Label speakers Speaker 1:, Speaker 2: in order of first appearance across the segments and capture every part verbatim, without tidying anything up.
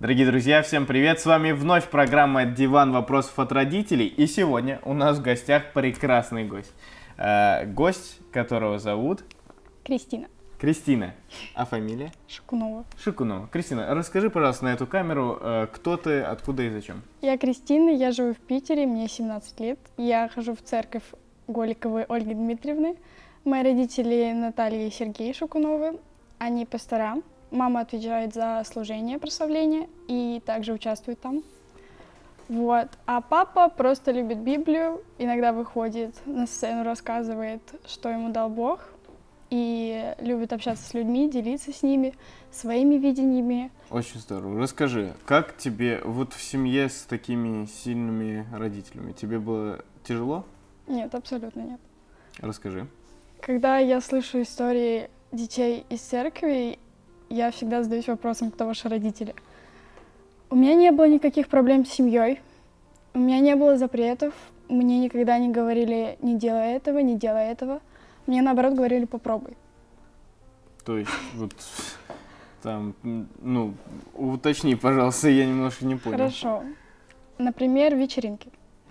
Speaker 1: Дорогие друзья, всем привет! С вами вновь программа «Диван вопросов от родителей». И сегодня у нас в гостях прекрасный гость. Э, гость, которого зовут...
Speaker 2: Кристина.
Speaker 1: Кристина. А фамилия?
Speaker 2: Шикунова.
Speaker 1: Шикунова. Кристина, расскажи, пожалуйста, на эту камеру, э, кто ты, откуда и зачем?
Speaker 2: Я Кристина, я живу в Питере, мне семнадцать лет. Я хожу в церковь Голиковой Ольги Дмитриевны. Мои родители Наталья и Сергей Шикуновы, они пастора. Мама отвечает за служение, прославление и также участвует там. Вот. А папа просто любит Библию, иногда выходит на сцену, рассказывает, что ему дал Бог, и любит общаться с людьми, делиться с ними своими видениями.
Speaker 1: Очень здорово. Расскажи, как тебе вот в семье с такими сильными родителями? Тебе было тяжело?
Speaker 2: Нет, абсолютно нет.
Speaker 1: Расскажи.
Speaker 2: Когда я слышу истории детей из церкви, я всегда задаюсь вопросом, кто ваши родители. У меня не было никаких проблем с семьей, у меня не было запретов, мне никогда не говорили «не делай этого, не делай этого». Мне, наоборот, говорили «попробуй».
Speaker 1: То есть, вот там, ну, уточни, пожалуйста, я немножко не понял.
Speaker 2: Хорошо. Например, вечеринки.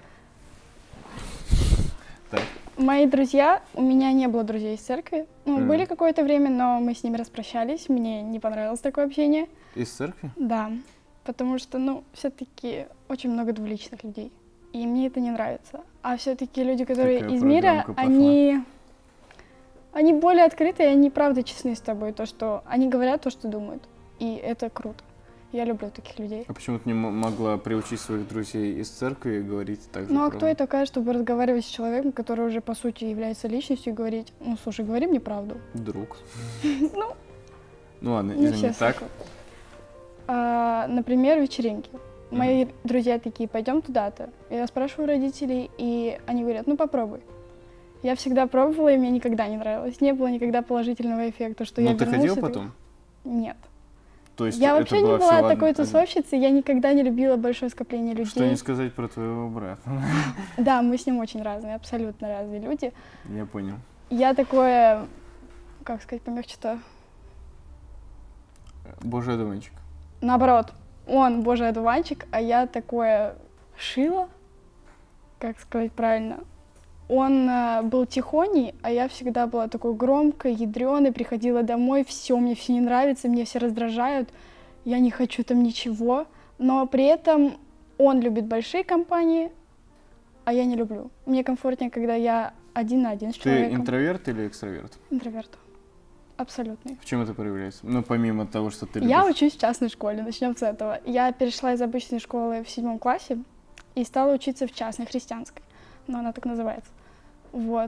Speaker 1: Так.
Speaker 2: Мои друзья, у меня не было друзей из церкви. Ну,
Speaker 1: Mm.
Speaker 2: были какое-то время, но мы с ними распрощались. Мне не понравилось такое общение.
Speaker 1: Из церкви?
Speaker 2: Да, потому что, ну, все-таки очень много двуличных людей. И мне это не нравится. А все-таки люди, которые
Speaker 1: Такая
Speaker 2: из мира,
Speaker 1: программка пошла.
Speaker 2: они... Они более открытые, они правда честны с тобой. То, что они говорят то, что думают. И это круто. Я люблю таких людей.
Speaker 1: А почему ты не м- могла приучить своих друзей из церкви говорить так же?
Speaker 2: Ну а
Speaker 1: правду?
Speaker 2: кто я такая, чтобы разговаривать с человеком, который уже по сути является личностью, и говорить, ну слушай, говори мне правду.
Speaker 1: Друг.
Speaker 2: Ну,
Speaker 1: Ну ладно,
Speaker 2: не
Speaker 1: извини,
Speaker 2: все
Speaker 1: так.
Speaker 2: слышат. А, например, вечеринки. Мои друзья такие, пойдем туда-то. Я спрашиваю родителей, и они говорят, ну попробуй. Я всегда пробовала, и мне никогда не нравилось. Не было никогда положительного эффекта, что
Speaker 1: Ну
Speaker 2: я
Speaker 1: ты
Speaker 2: вернулась,
Speaker 1: ходил
Speaker 2: и так-
Speaker 1: потом?
Speaker 2: Нет.
Speaker 1: То есть
Speaker 2: Я
Speaker 1: это
Speaker 2: вообще не
Speaker 1: была
Speaker 2: была
Speaker 1: всего
Speaker 2: такой
Speaker 1: одна-
Speaker 2: тусовщицей, я никогда не любила большое скопление людей.
Speaker 1: Что не сказать про твоего брата?
Speaker 2: Да, мы с ним очень разные, абсолютно разные люди.
Speaker 1: Я понял.
Speaker 2: Я такое, как сказать помягче-то,
Speaker 1: Божий одуванчик.
Speaker 2: наоборот, он божий одуванчик, а я такое шило, как сказать правильно. Он э, был тихоней, а я всегда была такой громкой, ядреной, приходила домой, все, мне все не нравится, мне все раздражают, я не хочу там ничего, но при этом он любит большие компании, а я не люблю. Мне комфортнее, когда я один на один с
Speaker 1: Ты
Speaker 2: человеком.
Speaker 1: интроверт или экстраверт?
Speaker 2: Интроверт. Абсолютный.
Speaker 1: В чем это проявляется? Ну, помимо того, что ты любишь.
Speaker 2: Я учусь в частной школе, начнем с этого. Я перешла из обычной школы в седьмом классе и стала учиться в частной христианской, но она так называется. Вот.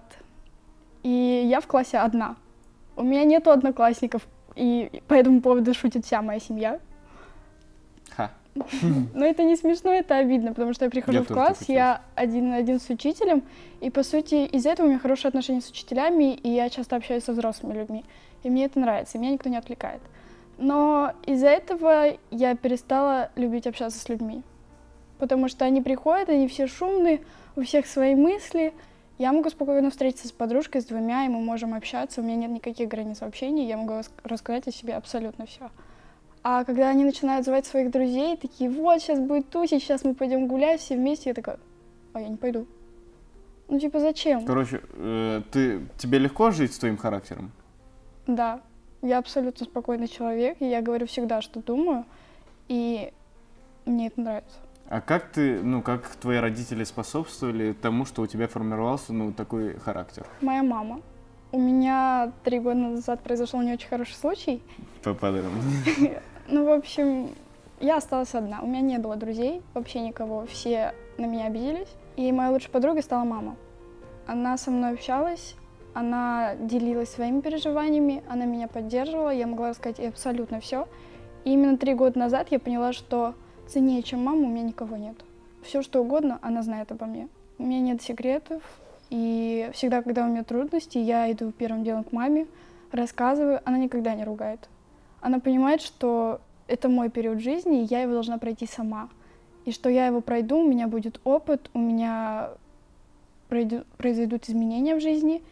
Speaker 2: И я в классе одна. У меня нету одноклассников, и по этому поводу шутит вся моя семья.
Speaker 1: Ха.
Speaker 2: Но это не смешно, это обидно, потому что я прихожу
Speaker 1: Я
Speaker 2: в
Speaker 1: тоже
Speaker 2: класс,
Speaker 1: так
Speaker 2: я один на один с учителем, и, по сути, из-за этого у меня хорошие отношения с учителями, и я часто общаюсь со взрослыми людьми. И мне это нравится, и меня никто не отвлекает. Но из-за этого я перестала любить общаться с людьми. Потому что они приходят, они все шумные, у всех свои мысли. Я могу спокойно встретиться с подружкой, с двумя, и мы можем общаться, у меня нет никаких границ общения, я могу рас- рассказать о себе абсолютно все. А когда они начинают звать своих друзей, такие, вот, сейчас будет тусить, сейчас мы пойдем гулять все вместе, я такая, а я не пойду. Ну, типа, зачем?
Speaker 1: Короче, э, ты, тебе легко жить с твоим характером?
Speaker 2: Да, я абсолютно спокойный человек, и я говорю всегда, что думаю, и мне это нравится.
Speaker 1: А как ты, ну, как твои родители способствовали тому, что у тебя формировался, ну, такой характер?
Speaker 2: Моя мама. У меня три года назад произошел не очень хороший случай.
Speaker 1: Поподробнее.
Speaker 2: Ну, в общем, я осталась одна. У меня не было друзей, вообще никого. Все на меня обиделись. И моя лучшая подруга стала мама. Она со мной общалась, она делилась своими переживаниями, она меня поддерживала, я могла рассказать ей абсолютно все. И именно три года назад я поняла, что ценнее, чем мама, у меня никого нет. Все, что угодно, она знает обо мне. У меня нет секретов. И всегда, когда у меня трудности, я иду первым делом к маме, рассказываю, она никогда не ругает. Она понимает, что это мой период жизни, и я его должна пройти сама. И что я его пройду, у меня будет опыт, у меня пройду, произойдут изменения в жизни,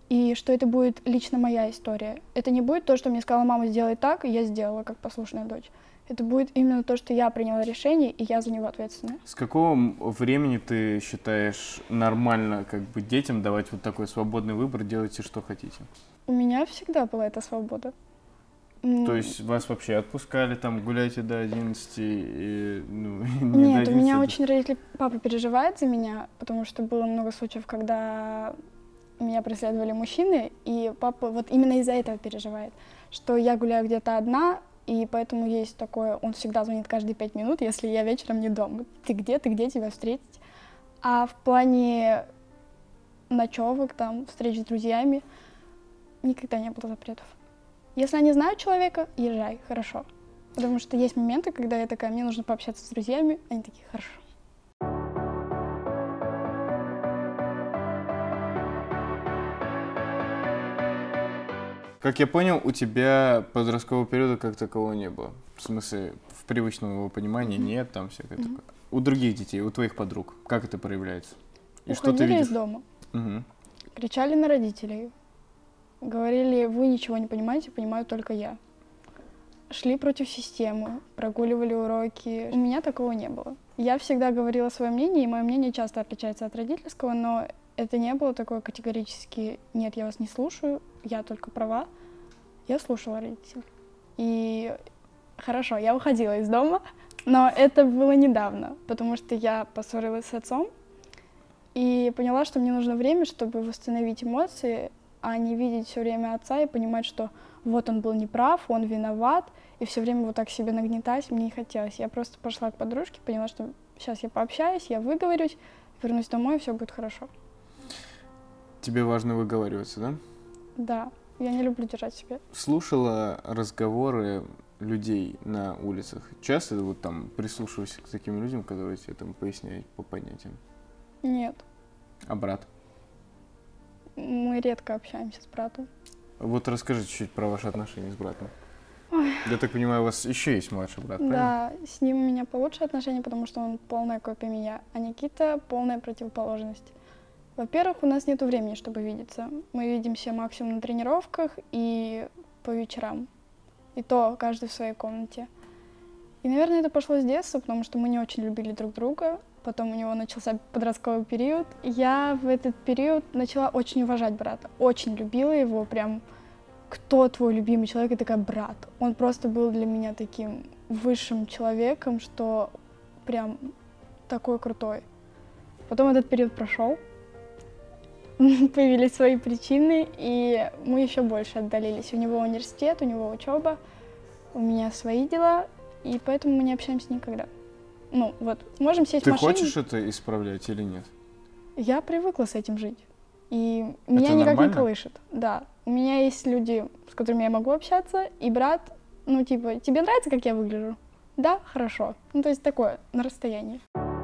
Speaker 2: и что это будет лично моя история. Это не будет то, что мне сказала мама, сделай так, и я сделала, как послушная дочь. Это будет именно то, что я приняла решение, и я за него ответственна.
Speaker 1: С какого времени ты считаешь нормально как бы детям давать вот такой свободный выбор, делайте, что хотите?
Speaker 2: У меня всегда была эта свобода.
Speaker 1: То есть вас вообще отпускали, там, гуляйте до одиннадцати? И, ну, не
Speaker 2: Нет,
Speaker 1: до одиннадцати,
Speaker 2: у меня
Speaker 1: а до...
Speaker 2: очень родители... Папа переживает за меня, потому что было много случаев, когда меня преследовали мужчины, и папа вот именно из-за этого переживает, что я гуляю где-то одна, и поэтому есть такое, он всегда звонит каждые пять минут, если я вечером не дома. Ты где, ты где, тебя встретить? А в плане ночевок, там, встреч с друзьями, никогда не было запретов. Если они знают человека, езжай, хорошо. Потому что есть моменты, когда я такая, мне нужно пообщаться с друзьями, они такие, хорошо.
Speaker 1: Как я понял, у тебя подросткового периода как такового не было. В смысле, в привычном его понимании mm-hmm. нет, там всякое mm-hmm. такое. У других детей, у твоих подруг, как это проявляется? И
Speaker 2: Уходили
Speaker 1: что ты видишь?
Speaker 2: из дома,
Speaker 1: угу.
Speaker 2: кричали на родителей, говорили, вы ничего не понимаете, понимаю только я. Шли против системы, прогуливали уроки. У меня такого не было. Я всегда говорила свое мнение, и мое мнение часто отличается от родительского, но это не было такое категорически «нет, я вас не слушаю, я только права». Я слушала родителей. И хорошо, я уходила из дома, но это было недавно, потому что я поссорилась с отцом и поняла, что мне нужно время, чтобы восстановить эмоции, а не видеть все время отца и понимать, что вот он был неправ, он виноват, и все время вот так себе нагнетать мне не хотелось. Я просто пошла к подружке, поняла, что сейчас я пообщаюсь, я выговорюсь, вернусь домой, и все будет хорошо.
Speaker 1: Тебе важно выговариваться, да?
Speaker 2: Да, я не люблю держать себя.
Speaker 1: Слушала разговоры людей на улицах. Часто вот там прислушиваешься к таким людям, которые тебе там поясняют по понятиям?
Speaker 2: Нет.
Speaker 1: А брат?
Speaker 2: Мы редко общаемся с братом.
Speaker 1: Вот расскажи чуть-чуть про ваши отношения с братом.
Speaker 2: Ой.
Speaker 1: Я так понимаю, у вас еще есть младший брат, правильно?
Speaker 2: Да, с ним у меня получше отношения, потому что он полная копия меня, а Никита полная противоположность. Во-первых, у нас нет времени, чтобы видеться. Мы видимся максимум на тренировках и по вечерам. И то каждый в своей комнате. И, наверное, это пошло с детства, потому что мы не очень любили друг друга. Потом у него начался подростковый период. Я в этот период начала очень уважать брата. Очень любила его, прям кто твой любимый человек? И такая, брат. Он просто был для меня таким высшим человеком, что прям такой крутой. Потом этот период прошел. Появились свои причины, и мы еще больше отдалились. У него университет, у него учеба, у меня свои дела, и поэтому мы не общаемся никогда. Ну, вот, можем сесть
Speaker 1: Ты
Speaker 2: в машине.
Speaker 1: Ты хочешь это исправлять или нет?
Speaker 2: Я привыкла с этим жить, и
Speaker 1: это
Speaker 2: меня никак
Speaker 1: нормально?
Speaker 2: не колышет. Да, у меня есть люди, с которыми я могу общаться, и брат, ну, типа, тебе нравится, как я выгляжу? Да, хорошо. Ну, то есть такое, на расстоянии.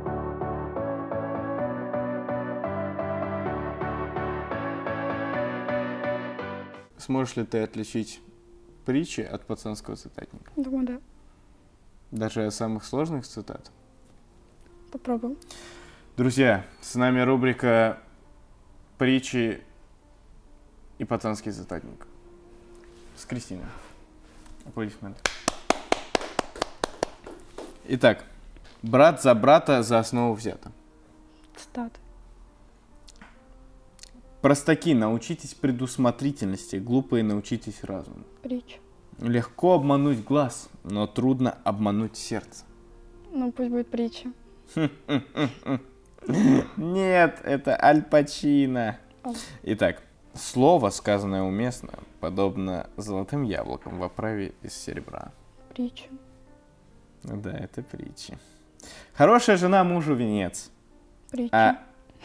Speaker 1: Сможешь ли ты отличить притчи от пацанского цитатника?
Speaker 2: Думаю, да.
Speaker 1: Даже от самых сложных цитат?
Speaker 2: Попробуем.
Speaker 1: Друзья, с нами рубрика «Притчи и пацанский цитатник». С Кристиной. Аплодисменты. Итак, брат за брата за основу взято.
Speaker 2: Цитаты.
Speaker 1: Простаки, научитесь предусмотрительности, глупые, научитесь разуму.
Speaker 2: Притча.
Speaker 1: Легко обмануть глаз, но трудно обмануть сердце.
Speaker 2: Ну, пусть будет притча.
Speaker 1: Нет, это Аль Пачино. Итак, слово, сказанное уместно, подобно золотым яблокам в оправе из серебра.
Speaker 2: Притча.
Speaker 1: Да, это притча. Хорошая жена мужу венец.
Speaker 2: Притча.
Speaker 1: А...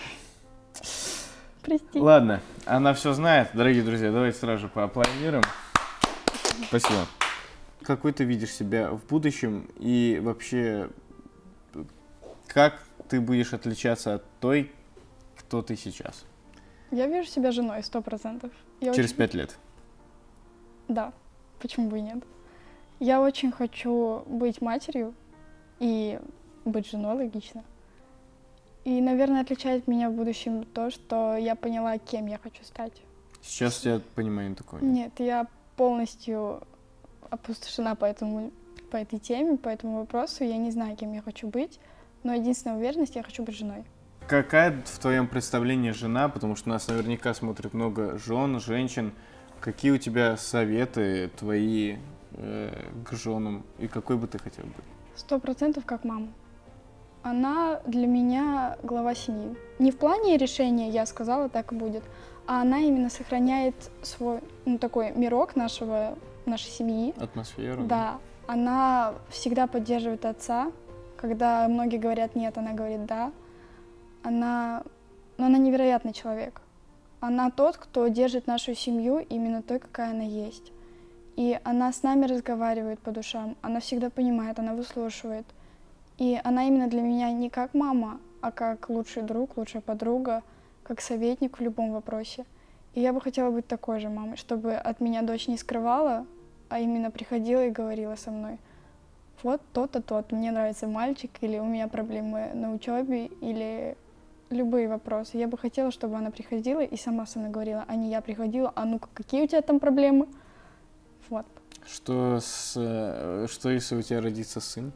Speaker 2: Прости.
Speaker 1: Ладно, она все знает. Дорогие друзья, давайте сразу же поаплодируем. Спасибо. Какой ты видишь себя в будущем и вообще как ты будешь отличаться от той, кто ты сейчас?
Speaker 2: Я вижу себя женой, сто процентов.
Speaker 1: Через
Speaker 2: очень...
Speaker 1: пять лет?
Speaker 2: Да, почему бы и нет. Я очень хочу быть матерью и быть женой, логично. И, наверное, отличает меня в будущем то, что я поняла, кем я хочу стать.
Speaker 1: Сейчас у тебя понимания такого нет?
Speaker 2: Нет, я полностью опустошена по, этому, по этой теме, по этому вопросу. Я не знаю, кем я хочу быть, но единственная уверенность — я хочу быть женой.
Speaker 1: Какая в твоем представлении жена? Потому что нас наверняка смотрит много жен, женщин. Какие у тебя советы твои э, к женам? И какой бы ты хотел быть?
Speaker 2: Сто процентов как мама. Она для меня глава семьи. Не в плане решения «я сказала, так и будет», а она именно сохраняет свой, ну, такой мирок нашего, нашей семьи.
Speaker 1: Атмосферу?
Speaker 2: Да. Она всегда поддерживает отца. Когда многие говорят «нет», она говорит «да». Она, ну, она невероятный человек. Она тот, кто держит нашу семью именно той, какая она есть. И она с нами разговаривает по душам, она всегда понимает, она выслушивает. И она именно для меня не как мама, а как лучший друг, лучшая подруга, как советник в любом вопросе. И я бы хотела быть такой же мамой, чтобы от меня дочь не скрывала, а именно приходила и говорила со мной: вот то-то, тот, мне нравится мальчик, или у меня проблемы на учебе, или любые вопросы. Я бы хотела, чтобы она приходила и сама со мной говорила, а не я приходила: а ну-ка, какие у тебя там проблемы? Вот.
Speaker 1: Что, с, что если у тебя родится сын?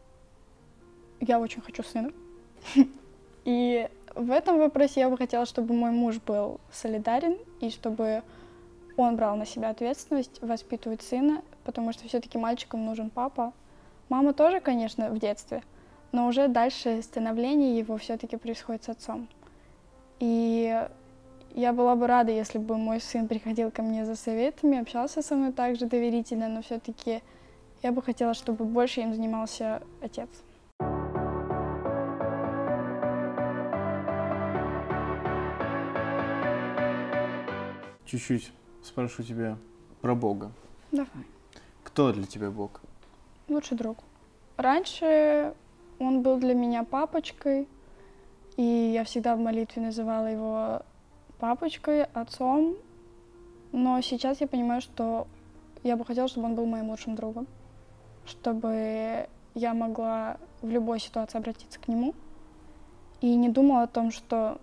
Speaker 2: Я очень хочу сына. И в этом вопросе я бы хотела, чтобы мой муж был солидарен, и чтобы он брал на себя ответственность воспитывать сына, потому что все-таки мальчикам нужен папа. Мама тоже, конечно, в детстве, но уже дальше становление его все-таки происходит с отцом. И я была бы рада, если бы мой сын приходил ко мне за советами, общался со мной так же доверительно, но все-таки я бы хотела, чтобы больше им занимался отец.
Speaker 1: Чуть-чуть спрошу тебя про Бога.
Speaker 2: Давай.
Speaker 1: Кто для тебя Бог?
Speaker 2: Лучший друг. Раньше он был для меня папочкой, и я всегда в молитве называла его папочкой, отцом, но сейчас я понимаю, что я бы хотела, чтобы он был моим лучшим другом, чтобы я могла в любой ситуации обратиться к нему и не думала о том, что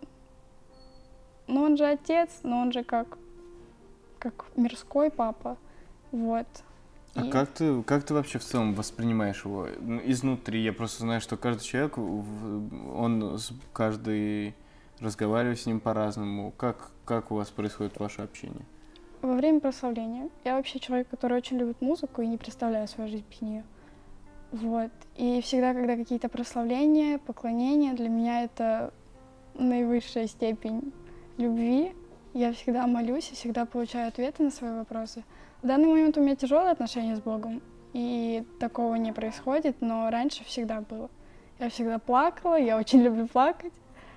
Speaker 2: ну он же отец, но он же как, как мирской папа, вот.
Speaker 1: А
Speaker 2: и...
Speaker 1: как ты, как ты вообще в целом воспринимаешь его изнутри? Я просто знаю, что каждый человек, он каждый разговаривает с ним по-разному. Как, как у вас происходит ваше общение?
Speaker 2: Во время прославления. Я вообще человек, который очень любит музыку и не представляю свою жизнь без нее. Вот. И всегда, когда какие-то прославления, поклонения, для меня это наивысшая степень любви. Я всегда молюсь и всегда получаю ответы на свои вопросы. В данный момент у меня тяжелые отношения с Богом, и такого не происходит, но раньше всегда было. Я всегда плакала, я очень люблю плакать,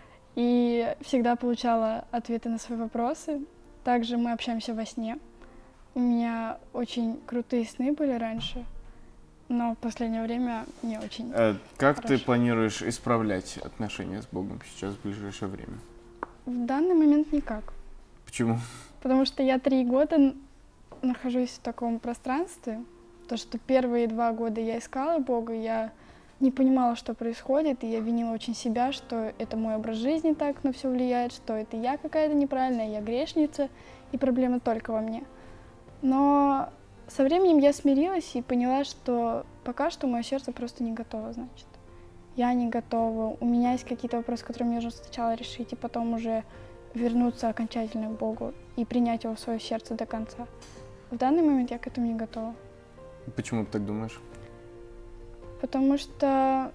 Speaker 2: и всегда получала ответы на свои вопросы. Также мы общаемся во сне. У меня очень крутые сны были раньше, но в последнее время не очень.
Speaker 1: А как
Speaker 2: хорошо.
Speaker 1: ты планируешь исправлять отношения с Богом сейчас в ближайшее время?
Speaker 2: В данный момент никак.
Speaker 1: Почему?
Speaker 2: Потому что я три года нахожусь в таком пространстве, то, что первые два года я искала Бога, я не понимала, что происходит, и я винила очень себя, что это мой образ жизни так на все влияет, что это я какая-то неправильная, я грешница, и проблема только во мне. Но со временем я смирилась и поняла, что пока что мое сердце просто не готово, значит. Я не готова, у меня есть какие-то вопросы, которые мне нужно сначала решить, и потом уже вернуться окончательно к Богу и принять его в свое сердце до конца. В данный момент я к этому не готова.
Speaker 1: Почему ты так думаешь?
Speaker 2: Потому что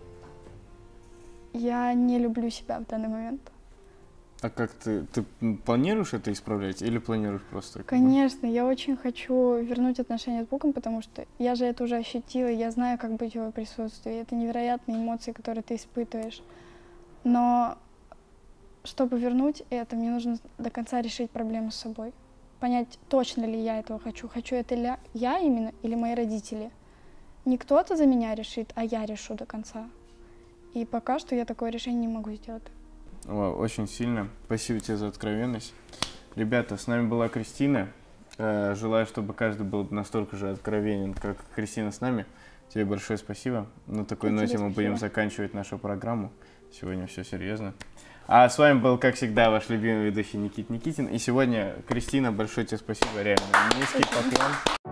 Speaker 2: я не люблю себя в данный момент.
Speaker 1: А как ты, ты планируешь это исправлять или планируешь просто?
Speaker 2: Конечно, я очень хочу вернуть отношения с Богом, потому что я же это уже ощутила, я знаю, как быть в его присутствии. Это невероятные эмоции, которые ты испытываешь. Но чтобы вернуть это, мне нужно до конца решить проблему с собой. Понять, точно ли я этого хочу. Хочу это ли я именно или мои родители. Не кто-то за меня решит, а я решу до конца. И пока что я такое решение не могу сделать.
Speaker 1: О, очень сильно. Спасибо тебе за откровенность. Ребята, с нами была Кристина. Желаю, чтобы каждый был настолько же откровенен, как Кристина с нами. Тебе большое спасибо. На такой ноте мы будем заканчивать нашу программу. Сегодня все серьезно. А с вами был, как всегда, ваш любимый ведущий Никит Никитин. И сегодня, Кристина, большое тебе спасибо, реально. Низкий поклон.